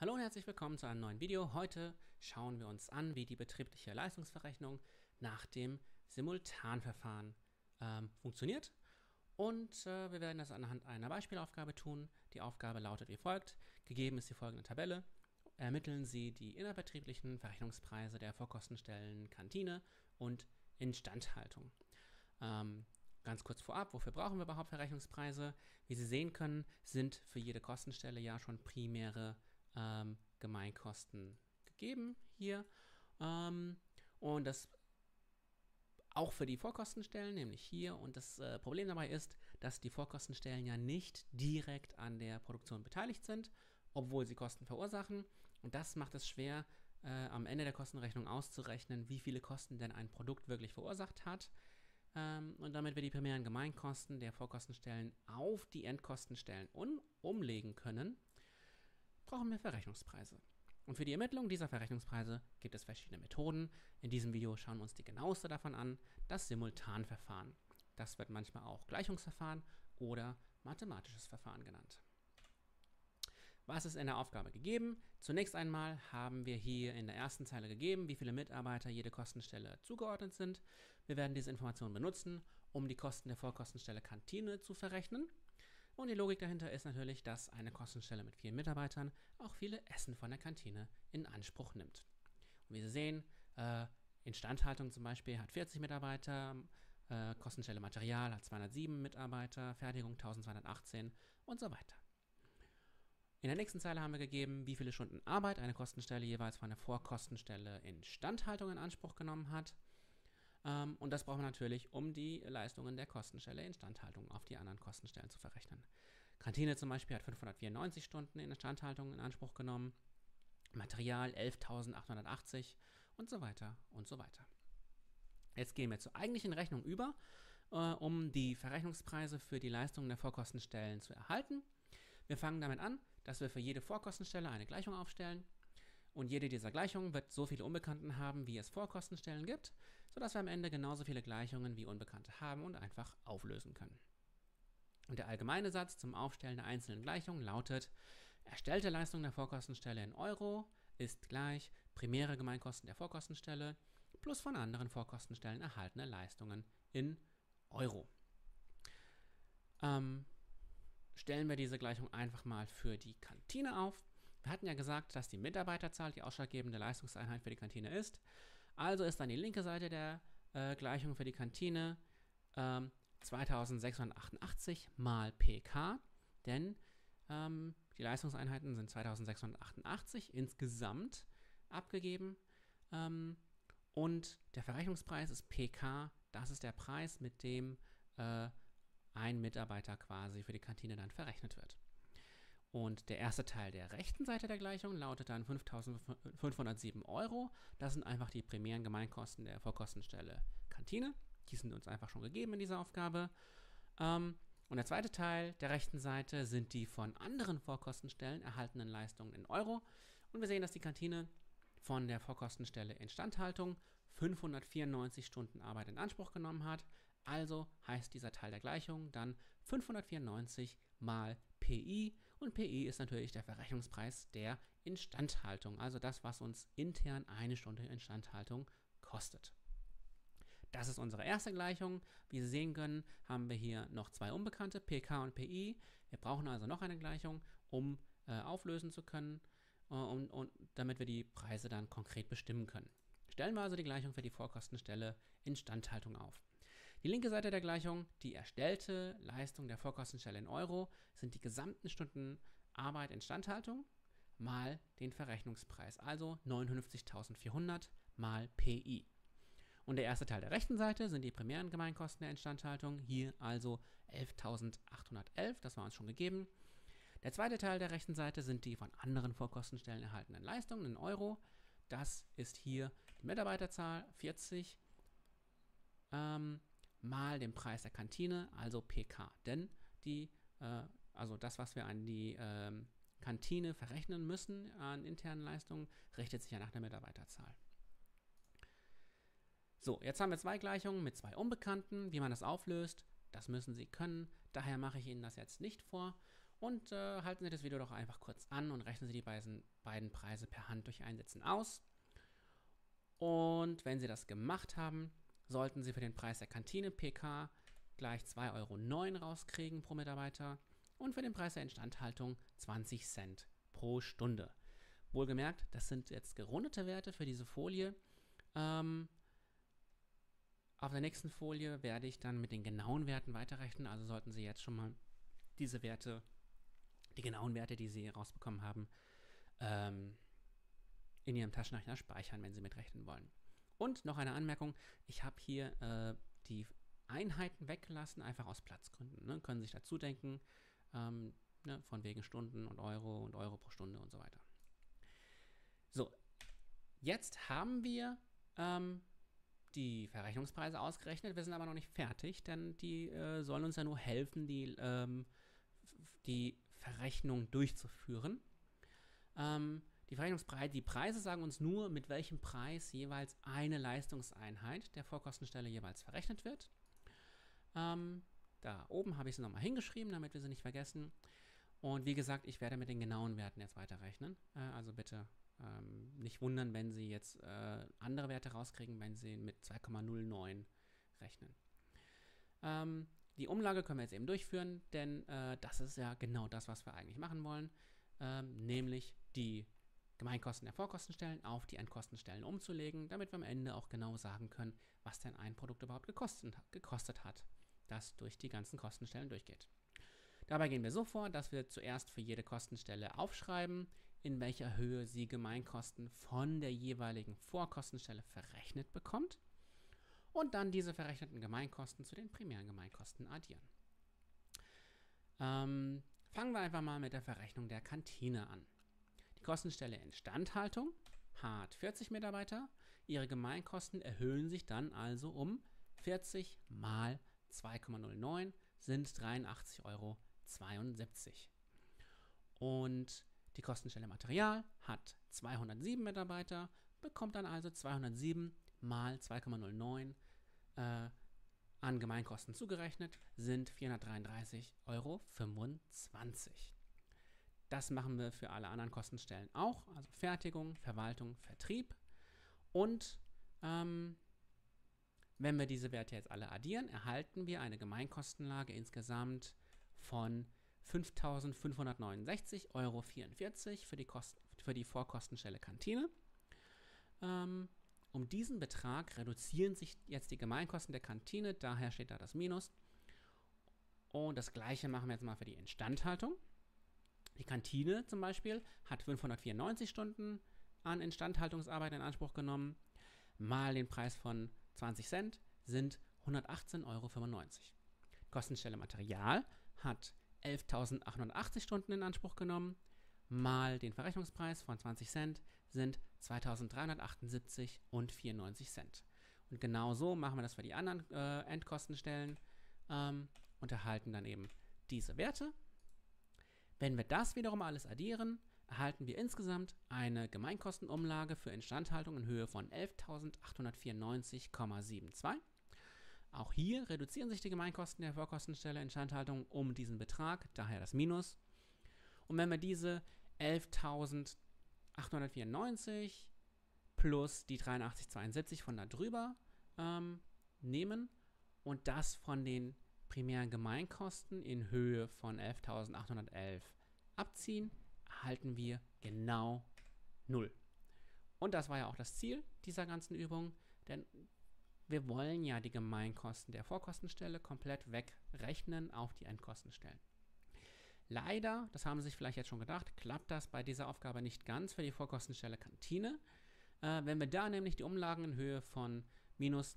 Hallo und herzlich willkommen zu einem neuen Video. Heute schauen wir uns an, wie die betriebliche Leistungsverrechnung nach dem Simultanverfahren funktioniert. Und wir werden das anhand einer Beispielaufgabe tun. Die Aufgabe lautet wie folgt. Gegeben ist die folgende Tabelle. Ermitteln Sie die innerbetrieblichen Verrechnungspreise der Vorkostenstellen Kantine und Instandhaltung. Ganz kurz vorab, wofür brauchen wir überhaupt Verrechnungspreise? Wie Sie sehen können, sind für jede Kostenstelle ja schon primäre Gemeinkosten gegeben hier. Und das auch für die Vorkostenstellen, nämlich hier. Und das Problem dabei ist, dass die Vorkostenstellen ja nicht direkt an der Produktion beteiligt sind, obwohl sie Kosten verursachen. Und das macht es schwer, am Ende der Kostenrechnung auszurechnen, wie viele Kosten denn ein Produkt wirklich verursacht hat. Und damit wir die primären Gemeinkosten der Vorkostenstellen auf die Endkostenstellen umlegen können, brauchen wir Verrechnungspreise. Und für die Ermittlung dieser Verrechnungspreise gibt es verschiedene Methoden. In diesem Video schauen wir uns die genaueste davon an, das Simultanverfahren. Das wird manchmal auch Gleichungsverfahren oder mathematisches Verfahren genannt. Was ist in der Aufgabe gegeben? Zunächst einmal haben wir hier in der ersten Zeile gegeben, wie viele Mitarbeiter jede Kostenstelle zugeordnet sind. Wir werden diese Informationen benutzen, um die Kosten der Vorkostenstelle Kantine zu verrechnen. Und die Logik dahinter ist natürlich, dass eine Kostenstelle mit vielen Mitarbeitern auch viele Essen von der Kantine in Anspruch nimmt. Und wie Sie sehen, Instandhaltung zum Beispiel hat 40 Mitarbeiter, Kostenstelle Material hat 207 Mitarbeiter, Fertigung 1218 und so weiter. In der nächsten Zeile haben wir gegeben, wie viele Stunden Arbeit eine Kostenstelle jeweils von der Vorkostenstelle Instandhaltung in Anspruch genommen hat. Und das brauchen wir natürlich, um die Leistungen der Kostenstelle Instandhaltung auf die anderen Kostenstellen zu verrechnen. Kantine zum Beispiel hat 594 Stunden in Instandhaltung in Anspruch genommen, Material 11.880 und so weiter und so weiter. Jetzt gehen wir zur eigentlichen Rechnung über, um die Verrechnungspreise für die Leistungen der Vorkostenstellen zu erhalten. Wir fangen damit an, dass wir für jede Vorkostenstelle eine Gleichung aufstellen. Und jede dieser Gleichungen wird so viele Unbekannten haben, wie es Vorkostenstellen gibt, sodass wir am Ende genauso viele Gleichungen wie Unbekannte haben und einfach auflösen können. Und der allgemeine Satz zum Aufstellen der einzelnen Gleichungen lautet: Erstellte Leistung der Vorkostenstelle in Euro ist gleich primäre Gemeinkosten der Vorkostenstelle plus von anderen Vorkostenstellen erhaltene Leistungen in Euro. Stellen wir diese Gleichung einfach mal für die Kantine auf. Wir hatten ja gesagt, dass die Mitarbeiterzahl die ausschlaggebende Leistungseinheit für die Kantine ist. Also ist dann die linke Seite der Gleichung für die Kantine 2688 mal PK, denn die Leistungseinheiten sind 2688 insgesamt abgegeben. Und der Verrechnungspreis ist PK, das ist der Preis, mit dem ein Mitarbeiter quasi für die Kantine dann verrechnet wird. Und der erste Teil der rechten Seite der Gleichung lautet dann 5.507 Euro. Das sind einfach die primären Gemeinkosten der Vorkostenstelle Kantine. Die sind uns einfach schon gegeben in dieser Aufgabe. Und der zweite Teil der rechten Seite sind die von anderen Vorkostenstellen erhaltenen Leistungen in Euro. Und wir sehen, dass die Kantine von der Vorkostenstelle Instandhaltung 594 Stunden Arbeit in Anspruch genommen hat. Also heißt dieser Teil der Gleichung dann 594 mal PI, und PI ist natürlich der Verrechnungspreis der Instandhaltung, also das, was uns intern eine Stunde Instandhaltung kostet. Das ist unsere erste Gleichung. Wie Sie sehen können, haben wir hier noch zwei Unbekannte, PK und PI. Wir brauchen also noch eine Gleichung, um auflösen zu können und damit wir die Preise dann konkret bestimmen können. Stellen wir also die Gleichung für die Vorkostenstelle Instandhaltung auf. Die linke Seite der Gleichung, die erstellte Leistung der Vorkostenstelle in Euro, sind die gesamten Stunden Arbeit Instandhaltung mal den Verrechnungspreis, also 59.400 mal PI. Und der erste Teil der rechten Seite sind die primären Gemeinkosten der Instandhaltung, hier also 11.811, das war uns schon gegeben. Der zweite Teil der rechten Seite sind die von anderen Vorkostenstellen erhaltenen Leistungen in Euro. Das ist hier die Mitarbeiterzahl 40 mal den Preis der Kantine, also PK. Denn also das, was wir an die Kantine verrechnen müssen an internen Leistungen, richtet sich ja nach der Mitarbeiterzahl. So, jetzt haben wir zwei Gleichungen mit zwei Unbekannten. Wie man das auflöst, das müssen Sie können. Daher mache ich Ihnen das jetzt nicht vor. Und halten Sie das Video doch einfach kurz an und rechnen Sie die beiden Preise per Hand durch Einsetzen aus. Und wenn Sie das gemacht haben, sollten Sie für den Preis der Kantine PK gleich 2,09 € rauskriegen pro Mitarbeiter und für den Preis der Instandhaltung 20 Cent pro Stunde. Wohlgemerkt, das sind jetzt gerundete Werte für diese Folie. Auf der nächsten Folie werde ich dann mit den genauen Werten weiterrechnen, also sollten Sie jetzt schon mal diese Werte, die genauen Werte, die Sie rausbekommen haben, in Ihrem Taschenrechner speichern, wenn Sie mitrechnen wollen. Und noch eine Anmerkung, ich habe hier die Einheiten weggelassen, einfach aus Platzgründen. Ne? Können Sie sich dazu denken, ne? Von wegen Stunden und Euro pro Stunde und so weiter. So, jetzt haben wir die Verrechnungspreise ausgerechnet, wir sind aber noch nicht fertig, denn die sollen uns ja nur helfen, die Verrechnung durchzuführen. Die Preise sagen uns nur, mit welchem Preis jeweils eine Leistungseinheit der Vorkostenstelle jeweils verrechnet wird. Da oben habe ich sie nochmal hingeschrieben, damit wir sie nicht vergessen. Und wie gesagt, ich werde mit den genauen Werten jetzt weiterrechnen. Also bitte nicht wundern, wenn Sie jetzt andere Werte rauskriegen, wenn Sie mit 2,09 rechnen. Die Umlage können wir jetzt eben durchführen, denn das ist ja genau das, was wir eigentlich machen wollen, nämlich die Gemeinkosten der Vorkostenstellen auf die Endkostenstellen umzulegen, damit wir am Ende auch genau sagen können, was denn ein Produkt überhaupt gekostet hat, das durch die ganzen Kostenstellen durchgeht. Dabei gehen wir so vor, dass wir zuerst für jede Kostenstelle aufschreiben, in welcher Höhe sie Gemeinkosten von der jeweiligen Vorkostenstelle verrechnet bekommt und dann diese verrechneten Gemeinkosten zu den primären Gemeinkosten addieren. Fangen wir einfach mal mit der Verrechnung der Kantine an. Die Kostenstelle Instandhaltung hat 40 Mitarbeiter. Ihre Gemeinkosten erhöhen sich dann also um 40 mal 2,09 sind 83,72 €. Und die Kostenstelle Material hat 207 Mitarbeiter, bekommt dann also 207 mal 2,09 an Gemeinkosten zugerechnet, sind 433,25 €. Das machen wir für alle anderen Kostenstellen auch, also Fertigung, Verwaltung, Vertrieb. Und wenn wir diese Werte jetzt alle addieren, erhalten wir eine Gemeinkostenlage insgesamt von 5.569,44 € für die Vorkostenstelle Kantine. Um diesen Betrag reduzieren sich jetzt die Gemeinkosten der Kantine, daher steht da das Minus. Und das gleiche machen wir jetzt mal für die Instandhaltung. Die Kantine zum Beispiel hat 594 Stunden an Instandhaltungsarbeit in Anspruch genommen, mal den Preis von 20 Cent sind 118,95 €. Kostenstelle Material hat 11.880 Stunden in Anspruch genommen, mal den Verrechnungspreis von 20 Cent sind 2.378,94 €. Und genau so machen wir das für die anderen Endkostenstellen und erhalten dann eben diese Werte. Wenn wir das wiederum alles addieren, erhalten wir insgesamt eine Gemeinkostenumlage für Instandhaltung in Höhe von 11.894,72 €. Auch hier reduzieren sich die Gemeinkosten der Vorkostenstelle Instandhaltung um diesen Betrag, daher das Minus. Und wenn wir diese 11.894 plus die 83,72 von da drüber nehmen und das von den primären Gemeinkosten in Höhe von 11.811 abziehen, erhalten wir genau 0. Und das war ja auch das Ziel dieser ganzen Übung, denn wir wollen ja die Gemeinkosten der Vorkostenstelle komplett wegrechnen auf die Endkostenstellen. Leider, das haben Sie sich vielleicht jetzt schon gedacht, klappt das bei dieser Aufgabe nicht ganz für die Vorkostenstelle Kantine. Wenn wir da nämlich die Umlagen in Höhe von minus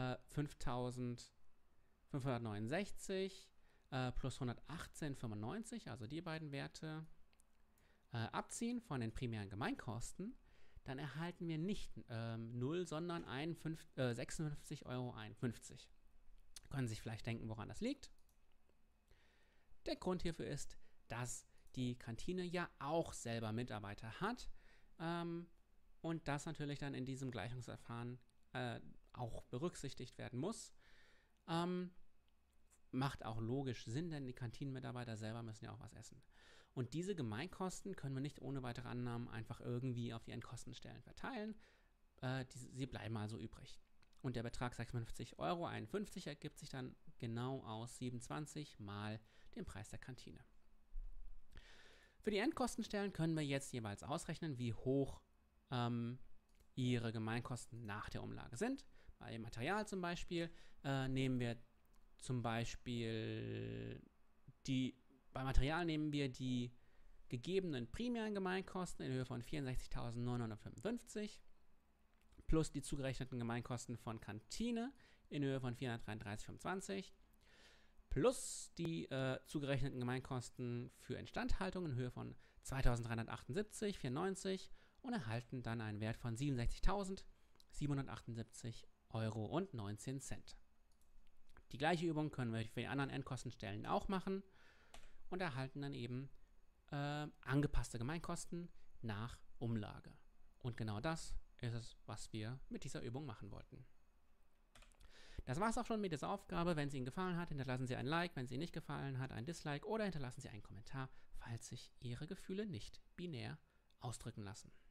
5.569 plus 118,95, also die beiden Werte, abziehen von den primären Gemeinkosten, dann erhalten wir nicht 0, sondern 56,51 €. Können Sie sich vielleicht denken, woran das liegt? Der Grund hierfür ist, dass die Kantine ja auch selber Mitarbeiter hat und das natürlich dann in diesem Gleichungsverfahren auch berücksichtigt werden muss. macht auch logisch Sinn, denn die Kantinenmitarbeiter selber müssen ja auch was essen. Und diese Gemeinkosten können wir nicht ohne weitere Annahmen einfach irgendwie auf die Endkostenstellen verteilen. Sie bleiben also übrig. Und der Betrag 56,51 € ergibt sich dann genau aus 27 mal dem Preis der Kantine. Für die Endkostenstellen können wir jetzt jeweils ausrechnen, wie hoch ihre Gemeinkosten nach der Umlage sind. Bei Material zum Beispiel nehmen wir die gegebenen primären Gemeinkosten in Höhe von 64.955 plus die zugerechneten Gemeinkosten von Kantine in Höhe von 433,25 plus die zugerechneten Gemeinkosten für Instandhaltung in Höhe von 2.378,94 und erhalten dann einen Wert von 67.778,19 € Die gleiche Übung können wir für die anderen Endkostenstellen auch machen und erhalten dann eben angepasste Gemeinkosten nach Umlage. Und genau das ist es, was wir mit dieser Übung machen wollten. Das war es auch schon mit dieser Aufgabe. Wenn sie Ihnen gefallen hat, hinterlassen Sie ein Like. Wenn sie Ihnen nicht gefallen hat, ein Dislike oder hinterlassen Sie einen Kommentar, falls sich Ihre Gefühle nicht binär ausdrücken lassen.